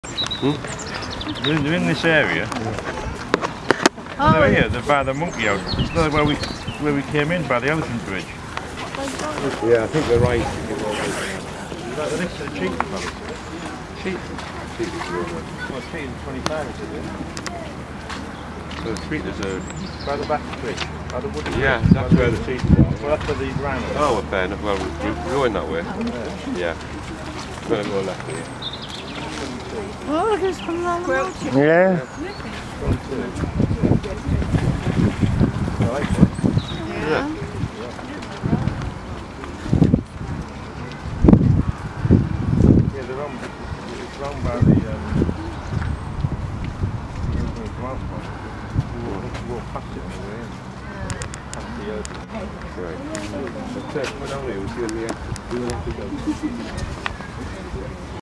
They're in this area. Oh, They're here. They're by the monkey house. It's not where we came in by the elephant bridge. Yeah, I think they're right. Is that the next to the cheap palace? Cheap. Well, cheap in 25 is it? So the street is By the back bridge. By the wooden yeah, bridge. that's where the cheap is. Well, that's where the rhino is. Oh, well, fair enough. Well, we're going that way. Yeah. We're going to go left here. oh, look, it's coming along the road. Yeah. I like it. Yeah. Yeah, they're on. It's run by the walk past it on the way in. Past the open. Right. So, come on over here. We'll see when we have to go.